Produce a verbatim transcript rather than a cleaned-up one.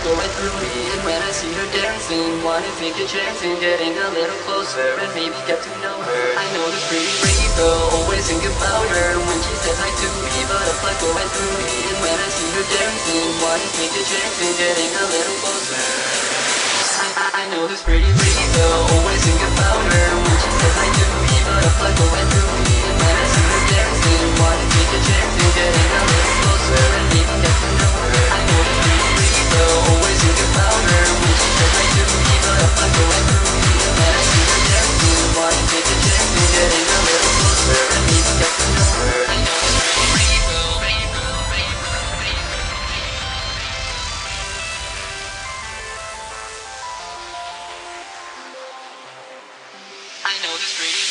going through me. And when I see her dancing, wanna take a chance in getting a little closer and maybe get to know her. I know this pretty Rave girl, always think about her when she says hi to me, butterfly going through me. And when I see her dancing, wanna take a chance in getting a little closer. I, I, I know this pretty Rave girl, always think about her when she says hi to me, butterfly going through me. And when I see her dancing, wanna take a chance in getting a little closer and maybe get to know her. I know this pretty Rave girl, always think about her when she says hi to me, butterfly going through me. And when I see her dancing, wanna take a chance in getting a little closer and maybe get to know her. I know this pretty Rave girl, Rave girl, Rave girl, Rave girl. I know this pretty